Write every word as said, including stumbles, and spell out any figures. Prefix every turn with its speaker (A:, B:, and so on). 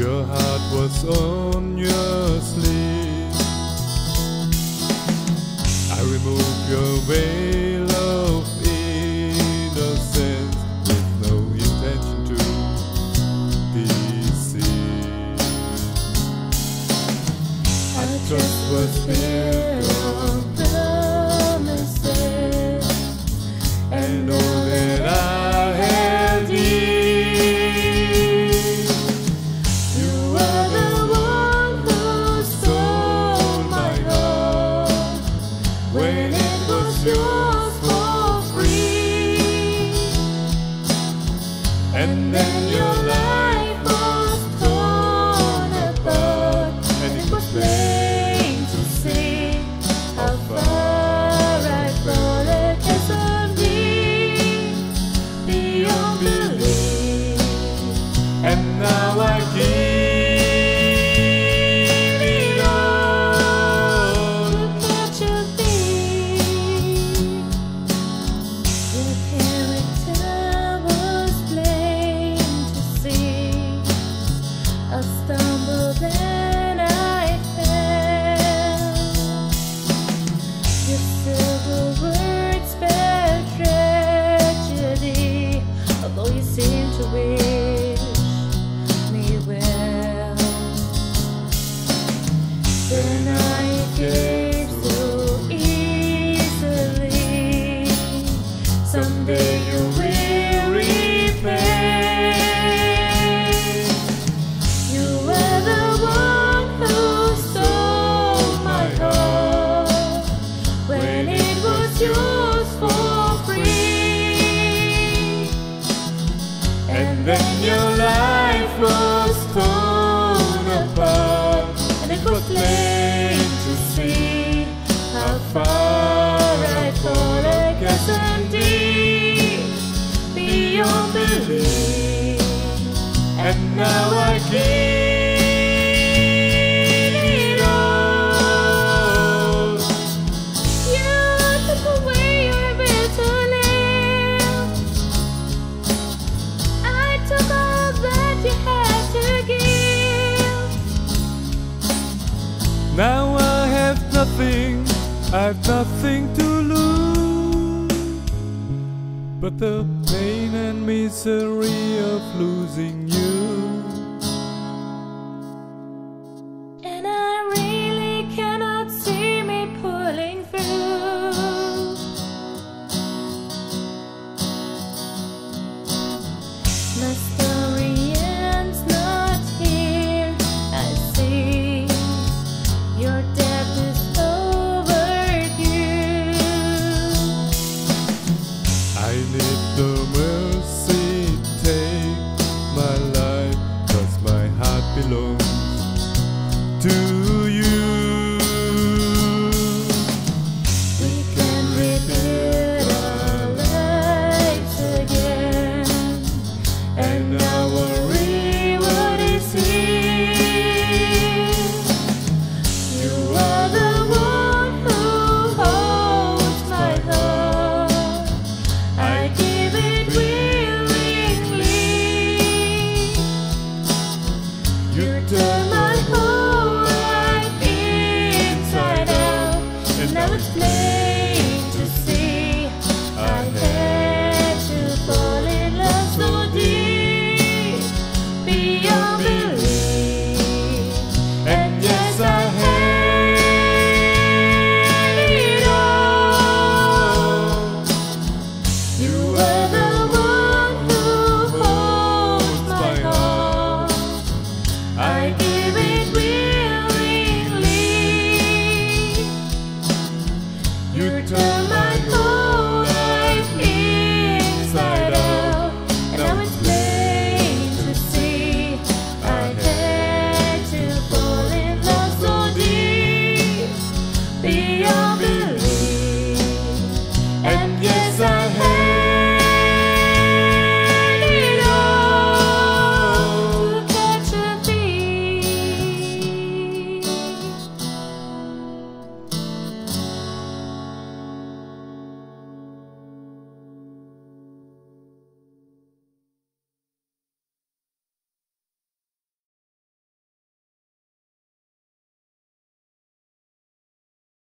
A: Your heart was on your sleeve. I removed your veil of innocence with no intention to deceive. Our trust was built on promises, and all that I held dear. Yours for free, and then your life was torn apart, and it was plain to see how far I'd fallen as a deep beyond belief, and now I give. I stumbled and I fell. Your silver words spelled tragedy, although you seem to wish me well. Then I gave so easily. Someday you will repay. Yours for free, and then your life was torn apart, and it was plain to see how far I'd fallen, as deep beyond belief, and now I give. Now I have nothing, I've nothing to lose, but the pain and misery of losing you. And I really cannot see me pulling through. My story ends not here, I see. Your death is overdue. I need no mercy, take my life, 'cause my heart belongs to